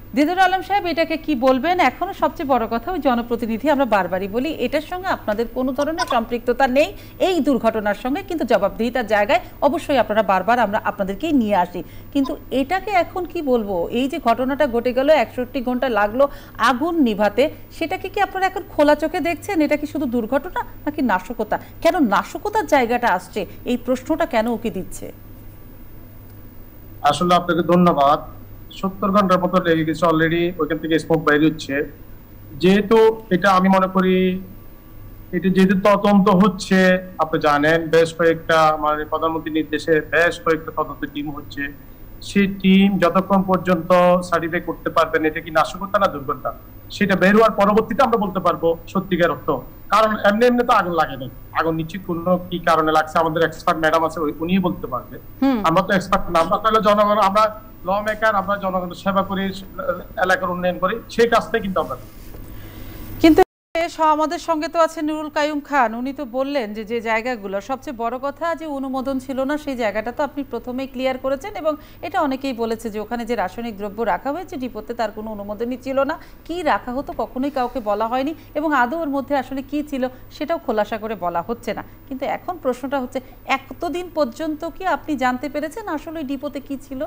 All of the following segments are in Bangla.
দিদারুল আলম সাহেব এটাকে কি বলবেন? এখনো সবচেয়ে বড় কথা ওই জনপ্রতিনিধি, আমরা বারবারই বলি এটার সঙ্গে আপনাদের কোনো ধরনের সম্পৃক্ততা নেই এই দুর্ঘটনার সঙ্গে, কিন্তু জবাবদিহিতার জায়গায় অবশ্যই আপনারা বারবার আমরা আপনাদেরকেই নিয়ে আসি। কিন্তু এটাকে এখন কি বলবো, এই যে ঘটনাটা ঘটে গেল 61 ঘন্টা লাগলো আগুন নিভাতে, সেটাকে কি আপনারা এখন খোলা চোখে দেখছেন? এটা কি শুধু দুর্ঘটনা নাকি নাশকতা? কেন নাশকতার জায়গাটা আসছে, এই প্রশ্নটা কেন ওকে দিচ্ছে? আসলে আপনাকে ধন্যবাদ। 70 ঘন্টার মতো লেগে গেছে অলরেডি, ওইখান থেকে স্মোক বাইরে হচ্ছে। যেহেতু এটা আমি মনে করি এটা যেহেতু তদন্ত হচ্ছে, আপনি জানেন বেশ কয়েকটা মানে প্রধানমন্ত্রীর নির্দেশে বেশ কয়েকটা তদন্ত টিম হচ্ছে। সেই টিম যতক্ষণ পর্যন্ত সার্টিফাই করতে পারবেন এটা কি নাশকতা না দুর্ঘটনা, সেটা বের হওয়ার পরবর্তীতে আমরা বলতে পারবো সত্যিকার অর্থ। কারণ এমনি এমনি তো আগুন লাগেনি, আগুন নিশ্চিত কোনো কি কারণে লাগছে আমাদের এক্সপার্ট ম্যাডাম আছে, উনি বলতে পারবে। আমরা তো এক্সপার্ট না, আমরা তাহলে জনগণ, আমরা ল মেকার, আমরা জনগণের সেবা করি, এলাকার উন্নয়ন করি, সেই কাজটাই কিন্তু আমরা। কিন্তু আমাদের সঙ্গে তো আছে নুরুল কাইয়ুম খান, উনি তো বললেন যে যে জায়গাগুলো সবচেয়ে বড় কথা যে অনুমোদন ছিল না, সেই জায়গাটা তো আপনি প্রথমেই ক্লিয়ার করেছেন, এবং এটা অনেকেই বলেছে যে ওখানে যে রাসায়নিক দ্রব্য রাখা হয়েছে ডিপোতে তার কোনো অনুমোদনই ছিল না, কি রাখা হতো কখনোই কাউকে বলা হয়নি, এবং আদৌ ওর মধ্যে আসলে কি ছিল সেটাও খোলাসা করে বলা হচ্ছে না। কিন্তু এখন প্রশ্নটা হচ্ছে, এতদিন পর্যন্ত কি আপনি জানতে পেরেছেন আসলে ডিপোতে কি ছিল?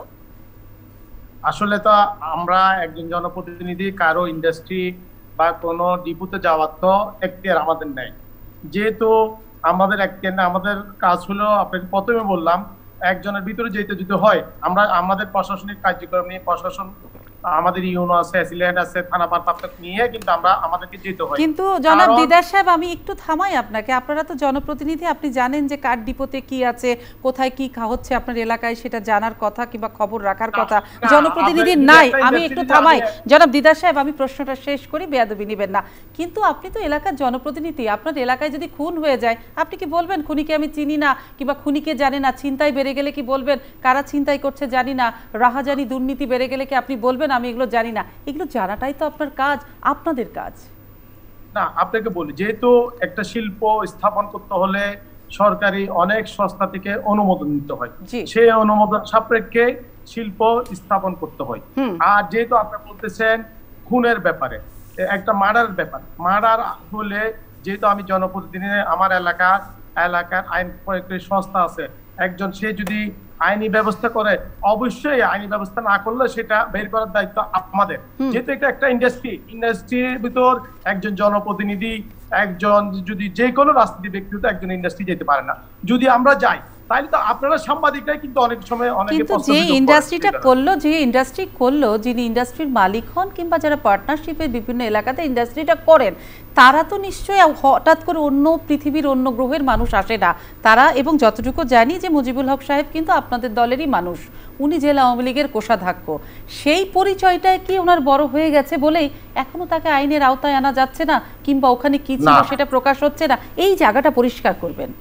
আসলে তো আমরা একজন জনপ্রতিনিধি, কারো ইন্ডাস্ট্রি বা কোনো ডিপোতে যাওয়ার তো এখতিয়ার আমাদের নেই। যেহেতু আমাদের এখতিয়ার নেই, আমাদের কাজ হলো আপনাকে প্রথমে বললাম একজনের ভিতরে যেতে যদি হয়, আমরা আমাদের প্রশাসনিক কার্যক্রম নিয়ে, প্রশাসন আমাদের ইউনো আছে, অ্যাসিলেন্ট আছে, থানা ভারপ্রাপ্ত নিয়ে কিন্তু আমরা আমাদেরকে যেতে হয়। কিন্তু জনাব দিদার সাহেব আমি একটু থামাই আপনাকে, আপনারা তো জনপ্রতিনিধি, আপনি জানেন যে কার ডিপোতে কি আছে, কোথায় কি হচ্ছে আপনার এলাকায়, সেটা জানার কথা কিংবা খবর রাখার কথা জনপ্রতিনিধি নাই। আমি একটু থামাই জনাব দিদার সাহেব, আমি প্রশ্নটা শেষ করি, বেয়াদবি নেবেন না। কিন্তু আপনি তো এলাকার জনপ্রতিনিধি, আপনার এলাকায় যদি খুন হয়ে যায় আপনি কি বলবেন খুনিকে আমি চিনি না কিংবা খুনিকে জানি না? ছিনতাই বেড়ে গেলে কি বলবেন কারা ছিনতাই করছে জানি না? রাহাজানি দুর্নীতি বেড়ে গেলে কি আপনি বলবেন আমি এগুলো জানি না? এগুলো জানাটাই তো আপনার কাজ, আপনাদের কাজ না। আপনাকে বলি, যেহেতু একটা শিল্প স্থাপন করতে হলে সরকারি অনেক সংস্থা থেকে অনুমোদন নিতে হয়, সেই অনুমোদন সাপেক্ষে শিল্প স্থাপন করতে হয়। আর যেহেতু আপনি বলতেছেন খুনের ব্যাপারে, একটা মার্ডারের ব্যাপার, মার্ডার হলে যেহেতু আমি জনপ্রতিনিধি, আমার এলাকার আইন প্রয়োগকারী সংস্থা আছে, একজন সে যদি আইনি ব্যবস্থা করে, অবশ্যই আইনি ব্যবস্থা না করলে সেটা বের করার দায়িত্ব আমাদের। যেহেতু এটা একটা ইন্ডাস্ট্রির ভিতর একজন জনপ্রতিনিধি, একজন যদি যে কোনো রাজনীতি ব্যক্তি তো একজন ইন্ডাস্ট্রি যেতে পারে না। যদি আমরা যাই তাহলে তো আপনারা সাংবাদিকরাই কিন্তু অনেক সময় অনেকে প্রশ্ন যে ইন্ডাস্ট্রিটা করলো, যে ইন্ডাস্ট্রি করলো, যিনি ইন্ডাস্ট্রির মালিক হন কিংবা যারা পার্টনারশিপে বিভিন্ন এলাকাতে ইন্ডাস্ট্রিটা করেন, তারা তো নিশ্চয়ই হঠাৎ করে অন্য পৃথিবীর অন্য গ্রহের মানুষ আসে না তারা। এবং যতটুকু জানি যে মুজিবুল হক সাহেব কিন্তু আপনাদের দলেরই মানুষ, উনি জেলা আওয়ামী লীগের কোষাধ্যক্ষ, সেই পরিচয়টায় কি ওনার বড় হয়ে গেছে বলেই এখনো তাকে আইনের আওতায় আনা যাচ্ছে না, কিংবা ওখানে কি ছিল সেটা প্রকাশ হচ্ছে না? এই জায়গাটা পরিষ্কার করবেন।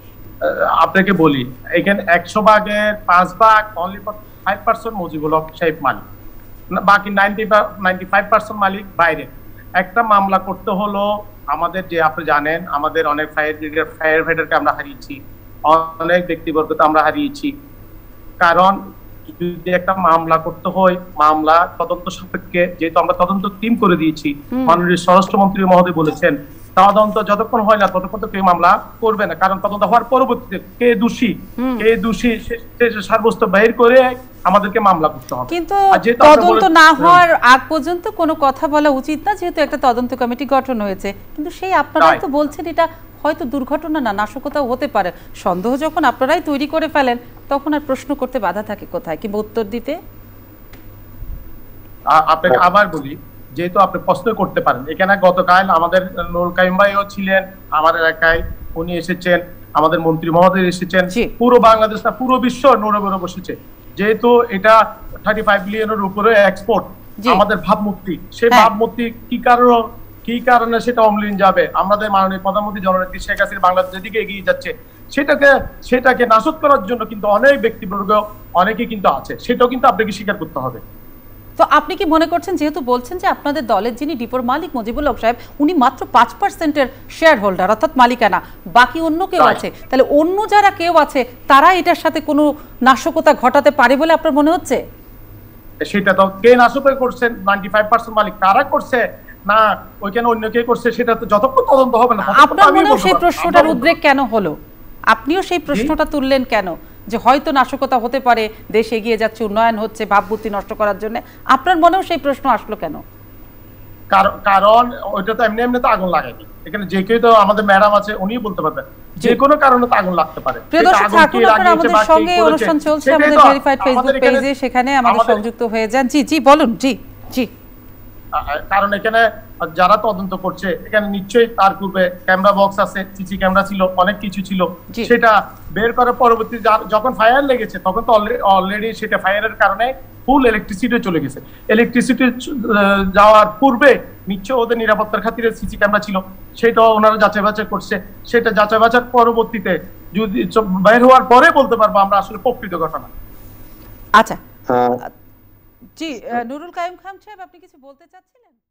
আপনাকে বলি, এখানে 100 ভাগের 5 ভাগ অনলি 5% মুজিবুল হক সাহেব মালিক, বাকি 95% মালিক বাইরে। একটা মামলা করতে হলো আমাদের, যে আপনি জানেন আমাদের অনেক ফায়ার ফাইটারকে আমরা হারিয়েছি, অনেক ব্যক্তিবর্গকে আমরা হারিয়েছি। কারণ যদি একটা মামলা করতে হয়, মামলা তদন্ত সাপেক্ষে, যেহেতু আমরা তদন্ত টিম করে দিয়েছি, মাননীয় স্বরাষ্ট্রমন্ত্রী মহোদয় বলেছেন তদন্ত যতক্ষণ হয় না ততক্ষণ তো কেউ মামলা করবে না। কারণ তদন্ত হওয়ার পরবর্তীতে কে দোষী সাব্যস্ত বাইর করে আমাদেরকে মামলা করতে হবে। কিন্তু তদন্ত না হওয়ার আগ পর্যন্ত কোনো কথা বলা উচিত না, যেহেতু একটা তদন্ত কমিটি গঠন হয়েছে। কিন্তু সেই আপনারাই তো বলছেন এটা হয়তো দুর্ঘটনা না, নাশকতাও হতে পারে। সন্দেহ যখন আপনারাই তৈরি করে ফেলেন তখন আর প্রশ্ন করতে বাধা থাকে কোথায়, কিংবা উত্তর দিতে? আপনাকে আবার বলি, যেহেতু আপনি প্রশ্ন করতে পারেন, এখানে গতকাল আমাদের নুরুল কাইয়ুম ভাইও ছিলেন আমার এলাকায়, উনি এসেছেন, আমাদের মন্ত্রী মহোদয় এসেছেন, পুরো বাংলাদেশ না পুরো বিশ্ব নড়ে বসেছে। যেহেতু এটা 35 বিলিয়নের উপরে এক্সপোর্ট, আমাদের ভাবমূর্তি, সেই ভাবমূর্তি কি কারণে সেটা অমলিন যাবে? আমাদের মাননীয় প্রধানমন্ত্রী জননেত্রী শেখ হাসিনা বাংলাদেশের দিকে এগিয়ে যাচ্ছে, সেটাকে নাশক করার জন্য কিন্তু অনেক ব্যক্তিবর্গ অনেকেই কিন্তু আছে, সেটাও কিন্তু আপনাকে স্বীকার করতে হবে। তো আপনি কি মনে করছেন, যেহেতু বলছেন যে আপনাদের দলের যিনি ডিপোর মালিক মুজিবুল হক সাহেব, উনি মাত্র 5%-এর শেয়ার হোল্ডার, অর্থাৎ মালিকানা, বাকি অন্য কেউ আছে, তাহলে অন্য যারা কেউ আছে তারা এটার সাথে কোনো নাশকতা ঘটাতে পারে বলে আপনার মনে হচ্ছে? সেটা তো কে নাশকতা করছেন 95% মালিক কারা করছে না ওইখানে অন্য কে করছে সেটা তো যতক্ষণ তদন্ত হবে না। আপনার মনেও সেই প্রশ্নটার উদ্রেক কেন হলো? আপনিও সেই প্রশ্নটা তুললেন কেন যে হয়তো নাশকতা হতে পারে, দেশ এগিয়ে যাচ্ছে, উন্নয়ন হচ্ছে, ভাবমূর্তি নষ্ট করার জন্য? আপনার মনেও সেই প্রশ্ন আসলো কেন? কারণ ওইটা তো এমনি এমনি তো আগুন লাগায়নি। এখানে যে কেউ তো আমাদের ম্যাডাম আছে উনিই বলতে পারবেন যে কোনো কারণে তো আগুন লাগতে পারে। প্রিয় দর্শক, থাকুন আপনারা আমাদের সঙ্গে, অনুষ্ঠান চলছে আমাদের ভেরিফাইড ফেসবুক পেজে, সেখানে আমাদের সংযুক্ত হয়ে যান। জি জি বলুন। জি জি। কারণ এখানে যারা তদন্ত করছে এখানে নিশ্চয়ই তার পূর্বে ক্যামেরা বক্স আছে, সিসি ক্যামেরা ছিল, অনেক কিছু ছিল, সেটা বের করার পরবর্তী যখন ফায়ার লেগেছে তখন তো অলরেডি সেটা ফায়ারের কারণে ফুল ইলেকট্রিসিটি চলে গেছে। ইলেকট্রিসিটি যাওয়ার পূর্বে নিশ্চয় ওদের নিরাপত্তার খাতিরে সিসি ক্যামেরা ছিল, সেটা ওনারা যাচাই বাছাই করছে। সেটা যাচাই বাছাই পরবর্তীতে যদি বের হওয়ার পরে বলতে পারবো আমরা আসলে প্রকৃত ঘটনা। আচ্ছা জি, নুরুল কাইয়ুম খান সাহেব আপনি কিছু বলতে চাচ্ছিলেন?